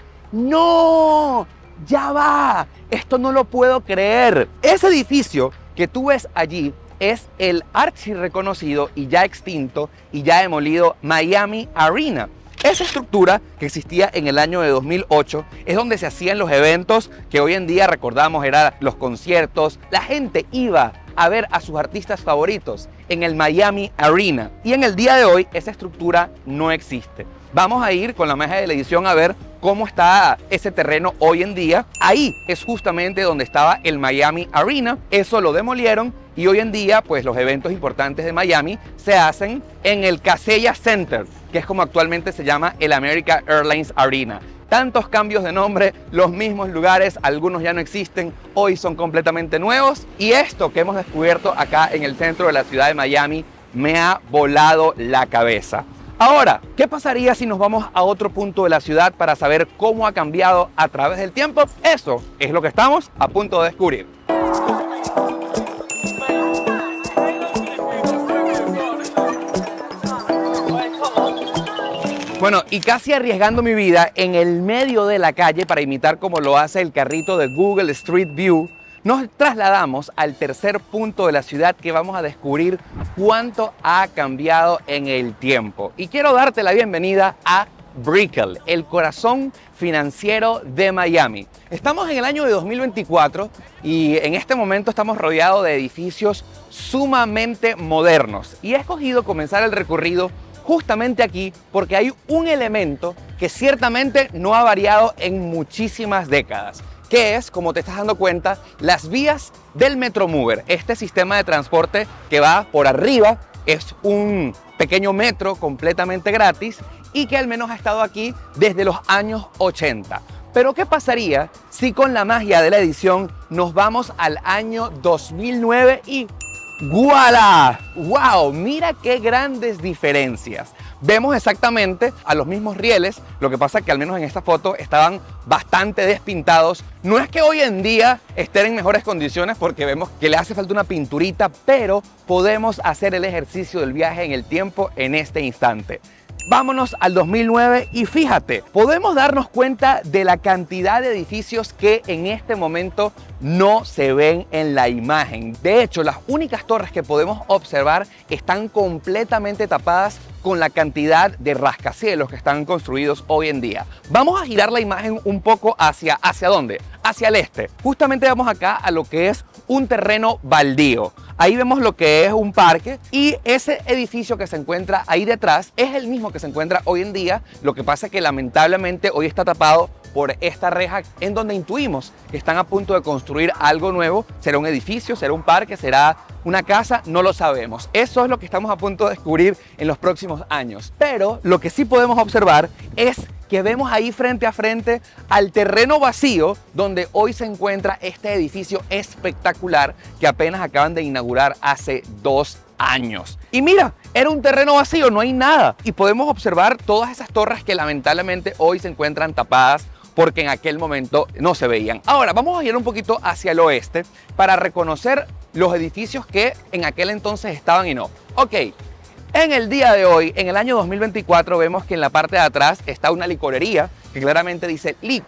Speaker 2: ¡No! ¡Ya va! Esto no lo puedo creer. Ese edificio que tú ves allí es el archirreconocido y ya extinto y ya demolido Miami Arena. Esa estructura que existía en el año de 2008 es donde se hacían los eventos que hoy en día recordamos, eran los conciertos. La gente iba a ver a sus artistas favoritos en el Miami Arena y en el día de hoy esa estructura no existe. Vamos a ir con la magia de la edición a ver cómo está ese terreno hoy en día. Ahí es justamente donde estaba el Miami Arena. Eso lo demolieron y hoy en día pues los eventos importantes de Miami se hacen en el Kaseya Center, que es como actualmente se llama el American Airlines Arena. Tantos cambios de nombre, los mismos lugares, algunos ya no existen, hoy son completamente nuevos. Y esto que hemos descubierto acá en el centro de la ciudad de Miami me ha volado la cabeza. Ahora, ¿qué pasaría si nos vamos a otro punto de la ciudad para saber cómo ha cambiado a través del tiempo? Eso es lo que estamos a punto de descubrir. Bueno, y casi arriesgando mi vida en el medio de la calle para imitar como lo hace el carrito de Google Street View, nos trasladamos al tercer punto de la ciudad que vamos a descubrir cuánto ha cambiado en el tiempo. Y quiero darte la bienvenida a Brickell, el corazón financiero de Miami. Estamos en el año de 2024 y en este momento estamos rodeados de edificios sumamente modernos. Y he escogido comenzar el recorrido justamente aquí porque hay un elemento que ciertamente no ha variado en muchísimas décadas, que es, como te estás dando cuenta, las vías del Metromover. Este sistema de transporte que va por arriba es un pequeño metro completamente gratis y que al menos ha estado aquí desde los años 80. Pero ¿qué pasaría si con la magia de la edición nos vamos al año 2009 y ¡voilà! ¡Wow! Mira qué grandes diferencias. Vemos exactamente a los mismos rieles, lo que pasa es que al menos en esta foto estaban bastante despintados. No es que hoy en día estén en mejores condiciones porque vemos que le hace falta una pinturita, pero podemos hacer el ejercicio del viaje en el tiempo en este instante. Vámonos al 2009 y fíjate, podemos darnos cuenta de la cantidad de edificios que en este momento no se ven en la imagen. De hecho, las únicas torres que podemos observar están completamente tapadas con la cantidad de rascacielos que están construidos hoy en día. Vamos a girar la imagen un poco ¿hacia dónde? Hacia el este. Justamente vamos acá a lo que es un terreno baldío. Ahí vemos lo que es un parque y ese edificio que se encuentra ahí detrás es el mismo que se encuentra hoy en día. Lo que pasa es que lamentablemente hoy está tapado por esta reja en donde intuimos que están a punto de construir algo nuevo. ¿Será un edificio? ¿Será un parque? ¿Será una casa? No lo sabemos. Eso es lo que estamos a punto de descubrir en los próximos años. Pero lo que sí podemos observar es que vemos ahí frente a frente al terreno vacío donde hoy se encuentra este edificio espectacular que apenas acaban de inaugurar hace 2 años. Y mira, era un terreno vacío, no hay nada. Y podemos observar todas esas torres que lamentablemente hoy se encuentran tapadas porque en aquel momento no se veían. Ahora vamos a ir un poquito hacia el oeste para reconocer los edificios que en aquel entonces estaban y no. Ok. En el día de hoy, en el año 2024, vemos que en la parte de atrás está una licorería que claramente dice Liquors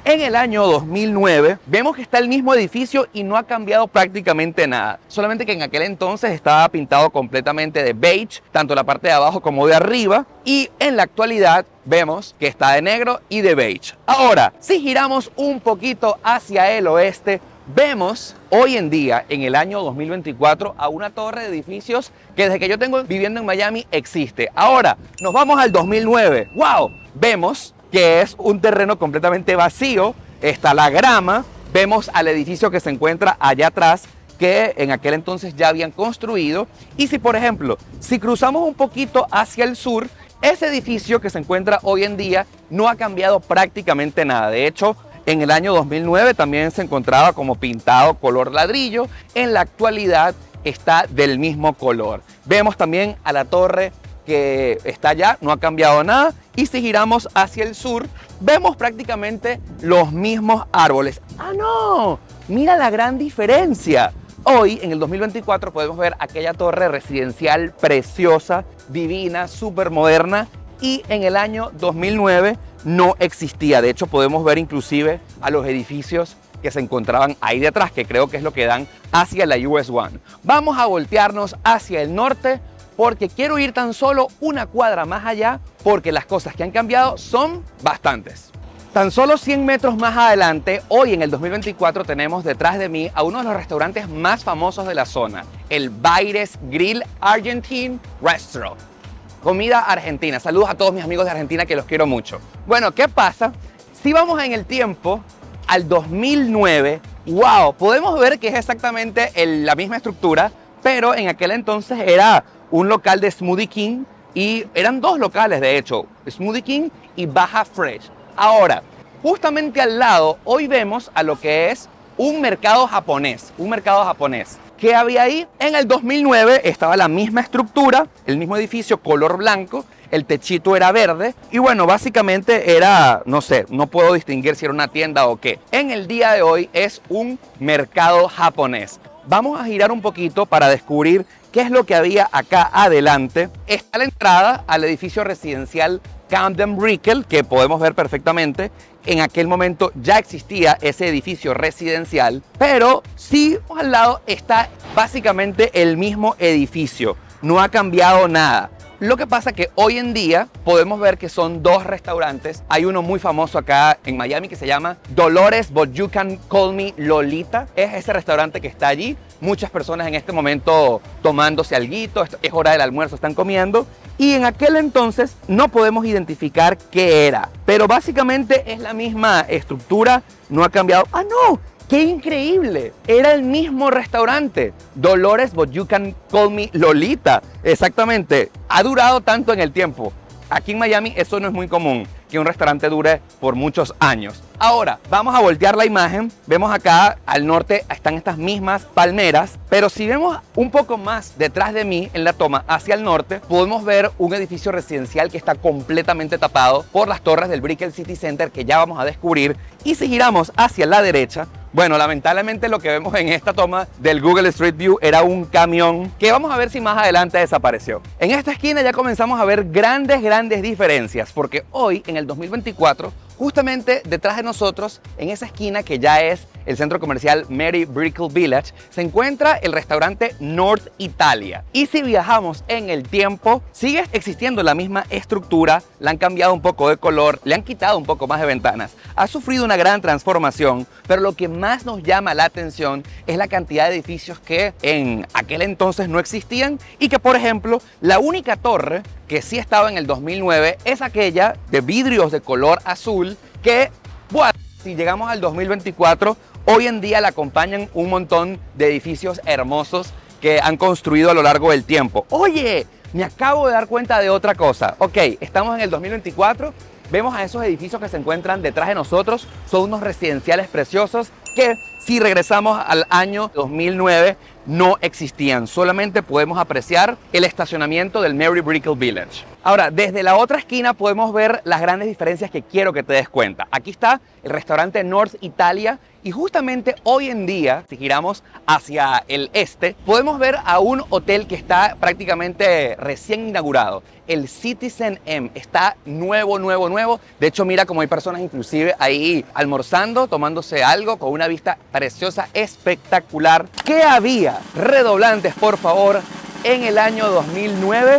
Speaker 2: En el año 2009 vemos que está el mismo edificio y no ha cambiado prácticamente nada. Solamente que en aquel entonces estaba pintado completamente de beige, tanto la parte de abajo como de arriba. Y en la actualidad vemos que está de negro y de beige. Ahora, si giramos un poquito hacia el oeste, vemos hoy en día, en el año 2024, a una torre de edificios que desde que yo tengo viviendo en Miami existe. Ahora, nos vamos al 2009. ¡Wow! Vemos que es un terreno completamente vacío, está la grama, vemos al edificio que se encuentra allá atrás, que en aquel entonces ya habían construido. Y si, por ejemplo, si cruzamos un poquito hacia el sur, ese edificio que se encuentra hoy en día no ha cambiado prácticamente nada. De hecho, en el año 2009 también se encontraba como pintado color ladrillo. En la actualidad está del mismo color. Vemos también a la torre que está allá, no ha cambiado nada. Y si giramos hacia el sur, vemos prácticamente los mismos árboles. ¡Ah, no! Mira la gran diferencia. Hoy, en el 2024, podemos ver aquella torre residencial preciosa, divina, súper moderna. Y en el año 2009 no existía. De hecho, podemos ver inclusive a los edificios que se encontraban ahí detrás, que creo que es lo que dan hacia la US One. Vamos a voltearnos hacia el norte, porque quiero ir tan solo una cuadra más allá, porque las cosas que han cambiado son bastantes. Tan solo 100 metros más adelante, hoy en el 2024 tenemos detrás de mí a uno de los restaurantes más famosos de la zona, el Baires Grill Argentine Restaurant. Comida argentina. Saludos a todos mis amigos de Argentina, que los quiero mucho. Bueno, ¿qué pasa? Si vamos en el tiempo al 2009, wow, podemos ver que es exactamente la misma estructura, pero en aquel entonces era un local de Smoothie King, y eran dos locales de hecho, Smoothie King y Baja Fresh. Ahora, justamente al lado, hoy vemos a lo que es un mercado japonés, ¿Qué había ahí? En el 2009 estaba la misma estructura, el mismo edificio, color blanco, el techito era verde y bueno, básicamente era, no sé, no puedo distinguir si era una tienda o qué. En el día de hoy es un mercado japonés. Vamos a girar un poquito para descubrir qué es lo que había acá adelante. Está la entrada al edificio residencial Camden Brickell, que podemos ver perfectamente. En aquel momento ya existía ese edificio residencial, pero sí al lado está básicamente el mismo edificio. No ha cambiado nada. Lo que pasa que hoy en día podemos ver que son dos restaurantes. Hay uno muy famoso acá en Miami que se llama Dolores But You Can Call Me Lolita. Es ese restaurante que está allí. Muchas personas en este momento tomándose alguito, es hora del almuerzo, están comiendo. Y en aquel entonces no podemos identificar qué era. Pero básicamente es la misma estructura, no ha cambiado. ¡Ah, no! ¡Qué increíble! Era el mismo restaurante. Dolores But You Can Call Me Lolita. Exactamente. Ha durado tanto en el tiempo. Aquí en Miami eso no es muy común, que un restaurante dure por muchos años. Ahora, vamos a voltear la imagen. Vemos acá al norte están estas mismas palmeras, pero si vemos un poco más detrás de mí en la toma hacia el norte, podemos ver un edificio residencial que está completamente tapado por las torres del Brickell City Center, que ya vamos a descubrir. Y si giramos hacia la derecha, bueno, lamentablemente lo que vemos en esta toma del Google Street View era un camión que vamos a ver si más adelante desapareció. En esta esquina ya comenzamos a ver grandes diferencias, porque hoy en el 2024, justamente detrás de nosotros, en esa esquina que ya es el centro comercial Mary Brickell Village, se encuentra el restaurante North Italia. Y si viajamos en el tiempo, sigue existiendo la misma estructura, le han cambiado un poco de color, le han quitado un poco más de ventanas. Ha sufrido una gran transformación, pero lo que más nos llama la atención es la cantidad de edificios que en aquel entonces no existían y que, por ejemplo, la única torre que sí estaba en el 2009 es aquella de vidrios de color azul que, bueno, si llegamos al 2024, hoy en día la acompañan un montón de edificios hermosos que han construido a lo largo del tiempo. Oye, me acabo de dar cuenta de otra cosa. Ok, estamos en el 2024, vemos a esos edificios que se encuentran detrás de nosotros, son unos residenciales preciosos que si regresamos al año 2009 no existían, solamente podemos apreciar el estacionamiento del Mary Brickell Village. Ahora, desde la otra esquina podemos ver las grandes diferencias que quiero que te des cuenta. Aquí está el restaurante North Italia Y justamente hoy en día, si giramos hacia el este, podemos ver a un hotel que está prácticamente recién inaugurado. El Citizen M está nuevo. De hecho, mira cómo hay personas inclusive ahí almorzando, tomándose algo con una vista preciosa, espectacular. ¿Qué había? Redoblantes, por favor. En el año 2009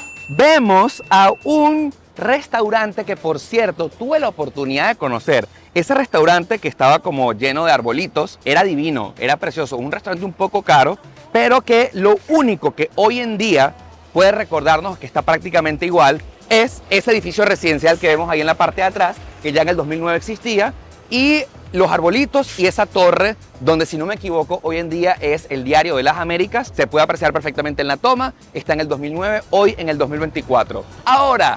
Speaker 2: vemos a un restaurante que, por cierto, tuve la oportunidad de conocer. Ese restaurante que estaba como lleno de arbolitos, era divino, era precioso. Un restaurante un poco caro, pero que lo único que hoy en día puede recordarnos que está prácticamente igual es ese edificio residencial que vemos ahí en la parte de atrás, que ya en el 2009 existía, y los arbolitos y esa torre donde, si no me equivoco, hoy en día es el Diario de las Américas. Se puede apreciar perfectamente en la toma. Está en el 2009, hoy en el 2024. Ahora,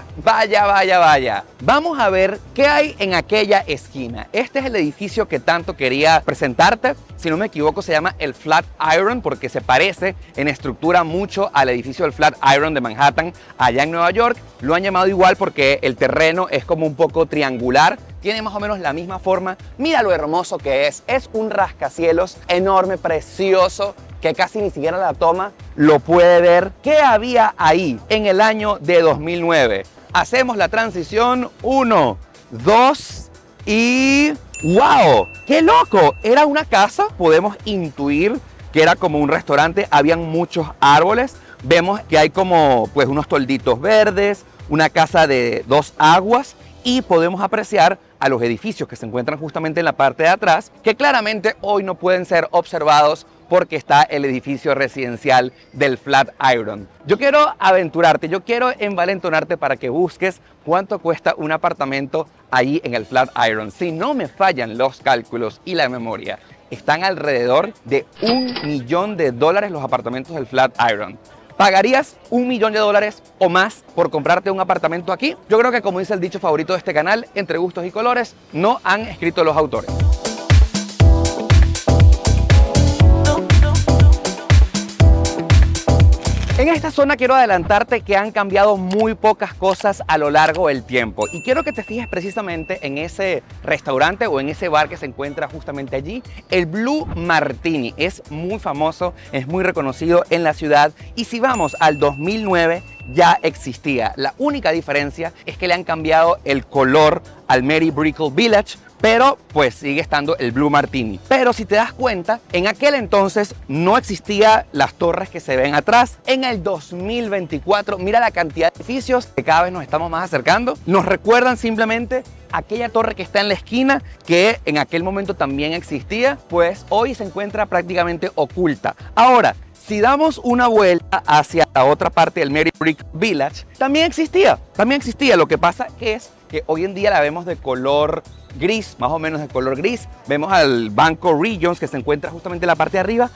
Speaker 2: vaya. Vamos a ver qué hay en aquella esquina. Este es el edificio que tanto quería presentarte. Si no me equivoco, se llama el Flatiron porque se parece en estructura mucho al edificio del Flatiron de Manhattan, allá en Nueva York. Lo han llamado igual porque el terreno es como un poco triangular. Tiene más o menos la misma forma. Mira lo hermoso que es. Es un rascacielos enorme, precioso, que casi ni siquiera la toma lo puede ver. ¿Qué había ahí en el año de 2009? Hacemos la transición 1, 2 y... ¡wow! ¡Qué loco! Era una casa, podemos intuir que era como un restaurante. Habían muchos árboles. Vemos que hay como pues unos tolditos verdes, una casa de 2 aguas. Y podemos apreciar a los edificios que se encuentran justamente en la parte de atrás, que claramente hoy no pueden ser observados porque está el edificio residencial del Flatiron. Yo quiero aventurarte, yo quiero envalentonarte para que busques cuánto cuesta un apartamento ahí en el Flatiron. Si no me fallan los cálculos y la memoria, están alrededor de $1 millón los apartamentos del Flatiron. ¿Pagarías $1 millón o más por comprarte un apartamento aquí? Yo creo que, como dice el dicho favorito de este canal, entre gustos y colores, no han escrito los autores. En esta zona quiero adelantarte que han cambiado muy pocas cosas a lo largo del tiempo y quiero que te fijes precisamente en ese restaurante o en ese bar que se encuentra justamente allí. El Blue Martini es muy famoso, es muy reconocido en la ciudad y si vamos al 2009 ya existía. La única diferencia es que le han cambiado el color al Mary Brickell Village, pero pues sigue estando el Blue Martini. Pero si te das cuenta, en aquel entonces no existían las torres que se ven atrás. En el 2024, mira la cantidad de edificios que cada vez nos estamos más acercando. Nos recuerdan simplemente aquella torre que está en la esquina, que en aquel momento también existía, pues hoy se encuentra prácticamente oculta. Ahora, si damos una vuelta hacia la otra parte del Mary Brickell Village, también existía. Lo que pasa es que hoy en día la vemos de color gris, más o menos de color gris. Vemos al Banco Regions que se encuentra justamente en la parte de arriba.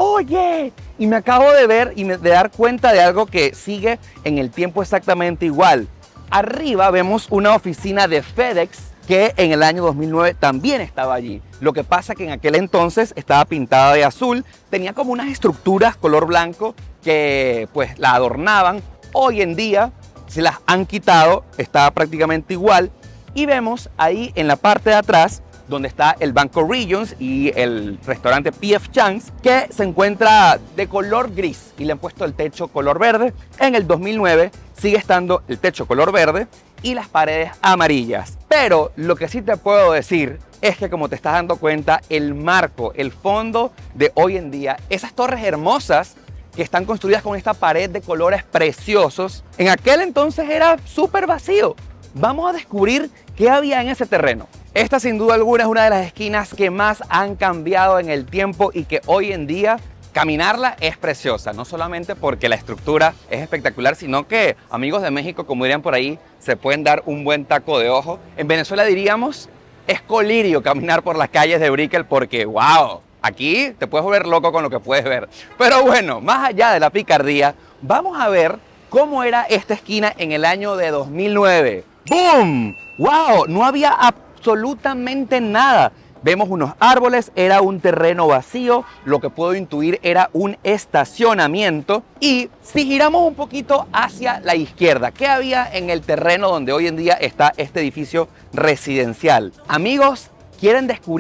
Speaker 2: Oye, y me acabo de ver y de dar cuenta de algo que sigue en el tiempo exactamente igual. Arriba vemos una oficina de FedEx que en el año 2009 también estaba allí. Lo que pasa que en aquel entonces estaba pintada de azul, tenía como unas estructuras color blanco que pues la adornaban. Hoy en día se las han quitado, está prácticamente igual. Y vemos ahí en la parte de atrás donde está el Banco Regions y el restaurante P.F. Chang's, que se encuentra de color gris y le han puesto el techo color verde. En el 2009 sigue estando el techo color verde y las paredes amarillas. Pero lo que sí te puedo decir es que, como te estás dando cuenta, el marco, el fondo de hoy en día, esas torres hermosas que están construidas con esta pared de colores preciosos, en aquel entonces era súper vacío. Vamos a descubrir qué había en ese terreno. Esta, sin duda alguna, es una de las esquinas que más han cambiado en el tiempo y que hoy en día caminarla es preciosa. No solamente porque la estructura es espectacular, sino que, amigos de México, como dirían por ahí, se pueden dar un buen taco de ojo. En Venezuela diríamos, es colirio caminar por las calles de Brickell porque, wow, aquí te puedes volver loco con lo que puedes ver. Pero bueno, más allá de la picardía, vamos a ver cómo era esta esquina en el año de 2009. ¡Boom! ¡Wow! No había absolutamente nada. Vemos unos árboles, era un terreno vacío, lo que puedo intuir era un estacionamiento. Y si giramos un poquito hacia la izquierda, ¿qué había en el terreno donde hoy en día está este edificio residencial? Amigos, ¿quieren descubrir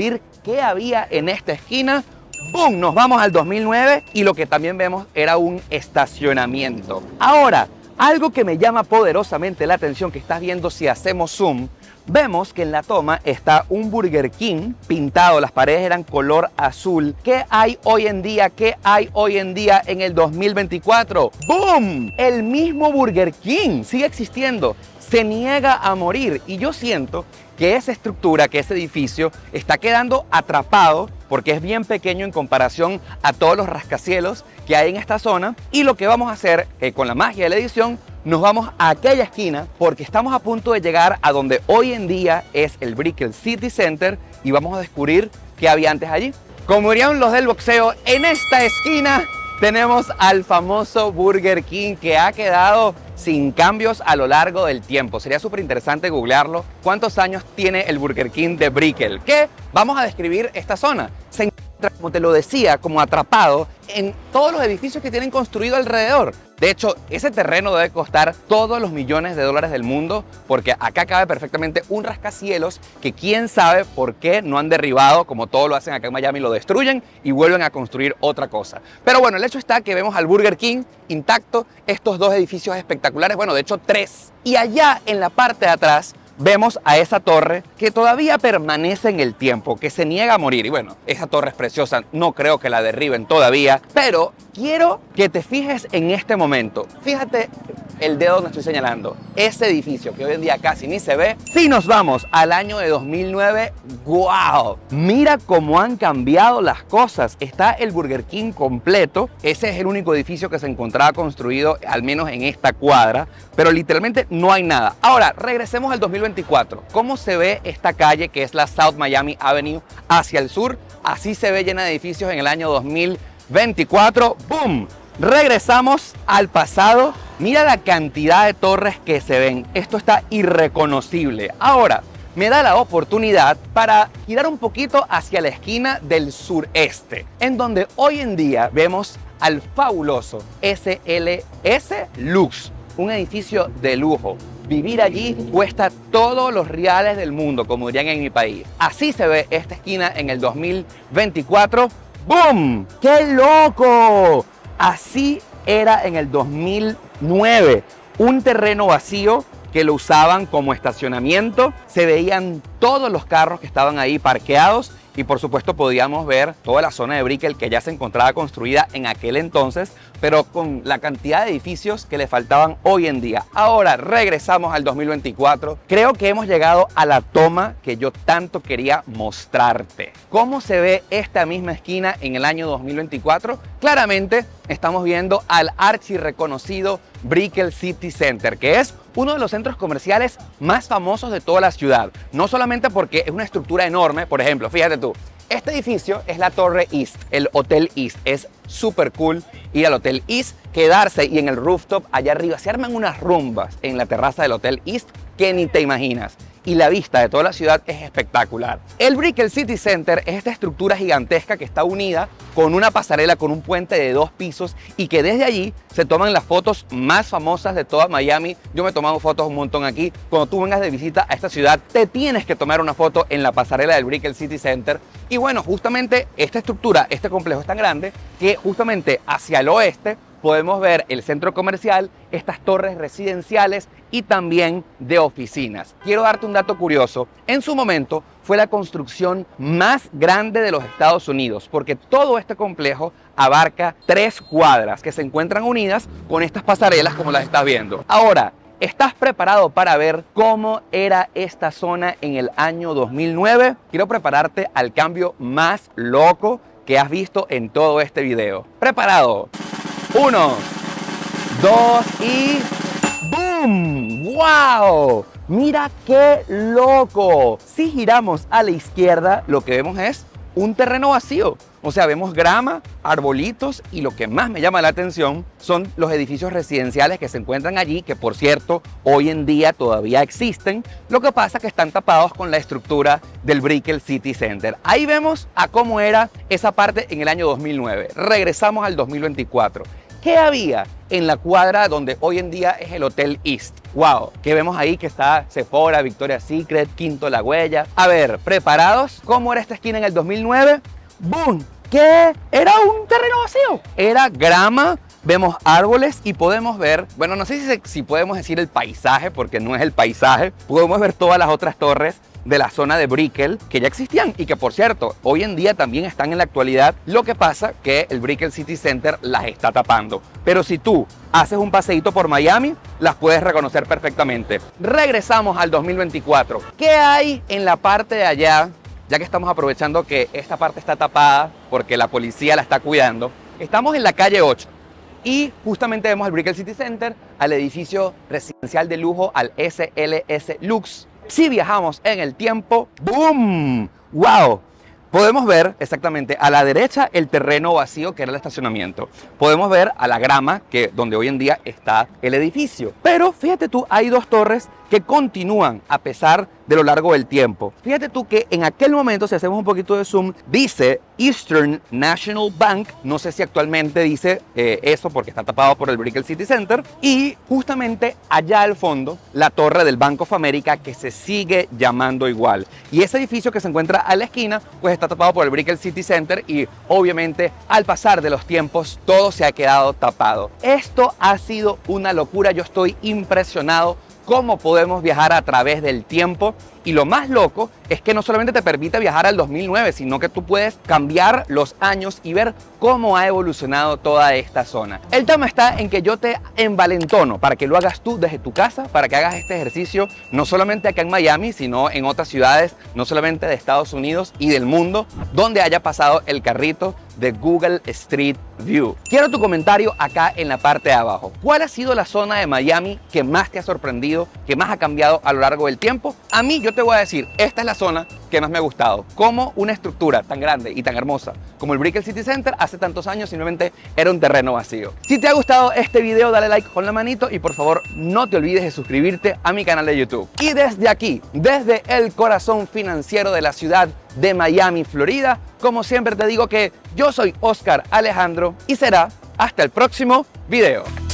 Speaker 2: qué había en esta esquina. ¡Bum! Nos vamos al 2009 y lo que también vemos era un estacionamiento. Ahora, algo que me llama poderosamente la atención que estás viendo si hacemos zoom, vemos que en la toma está un Burger King pintado, las paredes eran color azul. ¿Qué hay hoy en día? ¿Qué hay hoy en día en el 2024? ¡Boom! El mismo Burger King sigue existiendo, se niega a morir y yo siento que esa estructura, que ese edificio está quedando atrapado porque es bien pequeño en comparación a todos los rascacielos que hay en esta zona y lo que vamos a hacer con la magia de la edición nos vamos a aquella esquina porque estamos a punto de llegar a donde hoy en día es el Brickell City Center y vamos a descubrir qué había antes allí. Como dirían los del boxeo, en esta esquina tenemos al famoso Burger King que ha quedado sin cambios a lo largo del tiempo. Sería súper interesante googlearlo. ¿Cuántos años tiene el Burger King de Brickell? Que vamos a describir esta zona. Se encuentra, como te lo decía, como atrapado en todos los edificios que tienen construido alrededor. De hecho, ese terreno debe costar todos los millones de dólares del mundo porque acá cabe perfectamente un rascacielos que quién sabe por qué no han derribado, como todo lo hacen acá en Miami, lo destruyen y vuelven a construir otra cosa. Pero bueno, el hecho está que vemos al Burger King intacto, estos dos edificios espectaculares, bueno, de hecho 3. Y allá en la parte de atrás vemos a esa torre que todavía permanece en el tiempo, que se niega a morir. Y bueno, esa torre es preciosa, no creo que la derriben todavía, pero quiero que te fijes en este momento. Fíjate el dedo donde estoy señalando, ese edificio que hoy en día casi ni se ve. Si nos vamos al año de 2009, ¡wow! Mira cómo han cambiado las cosas. Está el Burger King completo. Ese es el único edificio que se encontraba construido, al menos en esta cuadra, pero literalmente no hay nada. Ahora, regresemos al 2024. ¿Cómo se ve esta calle que es la South Miami Avenue hacia el sur? Así se ve llena de edificios en el año 2024. ¡Boom! Regresamos al pasado. Mira la cantidad de torres que se ven. Esto está irreconocible. Ahora, me da la oportunidad para girar un poquito hacia la esquina del sureste, en donde hoy en día vemos al fabuloso SLS Lux, un edificio de lujo. Vivir allí cuesta todos los reales del mundo, como dirían en mi país. Así se ve esta esquina en el 2024. ¡Boom! ¡Qué loco! Así era en el 2009. Un terreno vacío que lo usaban como estacionamiento. Se veían todos los carros que estaban ahí parqueados y por supuesto podíamos ver toda la zona de Brickell que ya se encontraba construida en aquel entonces, pero con la cantidad de edificios que le faltaban hoy en día. Ahora regresamos al 2024. Creo que hemos llegado a la toma que yo tanto quería mostrarte. ¿Cómo se ve esta misma esquina en el año 2024? Claramente estamos viendo al archirreconocido Brickell City Center, que es uno de los centros comerciales más famosos de toda la ciudad. No solamente porque es una estructura enorme, por ejemplo, fíjate tú, este edificio es la Torre East, el Hotel East. Es súper cool ir al Hotel East, quedarse y en el rooftop allá arriba se arman unas rumbas en la terraza del Hotel East que ni te imaginas. Y la vista de toda la ciudad es espectacular. El Brickell City Center es esta estructura gigantesca que está unida con una pasarela, con un puente de 2 pisos y que desde allí se toman las fotos más famosas de toda Miami. Yo me he tomado fotos un montón aquí. Cuando tú vengas de visita a esta ciudad, te tienes que tomar una foto en la pasarela del Brickell City Center. Y bueno, justamente esta estructura, este complejo es tan grande que justamente hacia el oeste podemos ver el centro comercial, estas torres residenciales y también de oficinas. Quiero darte un dato curioso. En su momento fue la construcción más grande de los Estados Unidos porque todo este complejo abarca 3 cuadras que se encuentran unidas con estas pasarelas como las estás viendo. Ahora, ¿estás preparado para ver cómo era esta zona en el año 2009? Quiero prepararte al cambio más loco que has visto en todo este video. ¿Preparado? 1, 2 y ¡boom! ¡Wow! ¡Mira qué loco! Si giramos a la izquierda, lo que vemos es un terreno vacío. O sea, vemos grama, arbolitos y lo que más me llama la atención son los edificios residenciales que se encuentran allí, que por cierto, hoy en día todavía existen. Lo que pasa es que están tapados con la estructura del Brickell City Center. Ahí vemos a cómo era esa parte en el año 2009. Regresamos al 2024. ¿Qué había en la cuadra donde hoy en día es el Hotel East? Wow, ¿qué vemos ahí? Que está Sephora, Victoria's Secret, Quinto La Huella. A ver, ¿preparados? ¿Cómo era esta esquina en el 2009? ¡Boom! ¿Qué? Era un terreno vacío. Era grama. Vemos árboles y podemos ver, bueno, no sé si podemos decir el paisaje, porque no es el paisaje. Podemos ver todas las otras torres de la zona de Brickell que ya existían y que, por cierto, hoy en día también están en la actualidad. Lo que pasa que el Brickell City Center las está tapando. Pero si tú haces un paseíto por Miami, las puedes reconocer perfectamente. Regresamos al 2024. ¿Qué hay en la parte de allá? Ya que estamos aprovechando que esta parte está tapada porque la policía la está cuidando. Estamos en la calle 8. Y justamente vemos al Brickell City Center, al edificio residencial de lujo, al SLS Lux. Si viajamos en el tiempo, ¡boom! ¡Wow! Podemos ver exactamente a la derecha el terreno vacío que era el estacionamiento. Podemos ver a la grama, donde hoy en día está el edificio. Pero fíjate tú, hay dos torres que continúan a pesar de lo largo del tiempo. Fíjate tú que en aquel momento, si hacemos un poquito de zoom, dice Eastern National Bank. No sé si actualmente dice eso porque está tapado por el Brickell City Center. Y justamente allá al fondo, la torre del Bank of America, que se sigue llamando igual. Y ese edificio que se encuentra a la esquina, pues está tapado por el Brickell City Center y obviamente al pasar de los tiempos todo se ha quedado tapado. Esto ha sido una locura. Yo estoy impresionado cómo podemos viajar a través del tiempo. Y lo más loco es que no solamente te permite viajar al 2009, sino que tú puedes cambiar los años y ver cómo ha evolucionado toda esta zona. El tema está en que yo te envalentono para que lo hagas tú desde tu casa, para que hagas este ejercicio no solamente acá en Miami, sino en otras ciudades, no solamente de Estados Unidos y del mundo, donde haya pasado el carrito de Google Street View. Quiero tu comentario acá en la parte de abajo. ¿Cuál ha sido la zona de Miami que más te ha sorprendido, que más ha cambiado a lo largo del tiempo? A mí, yo te voy a decir, esta es la zona que más me ha gustado. Como una estructura tan grande y tan hermosa como el Brickell City Center hace tantos años simplemente era un terreno vacío. Si te ha gustado este video, dale like con la manito y por favor no te olvides de suscribirte a mi canal de YouTube. Y desde aquí, desde el corazón financiero de la ciudad de Miami, Florida, como siempre te digo que yo soy Oscar Alejandro y será hasta el próximo video.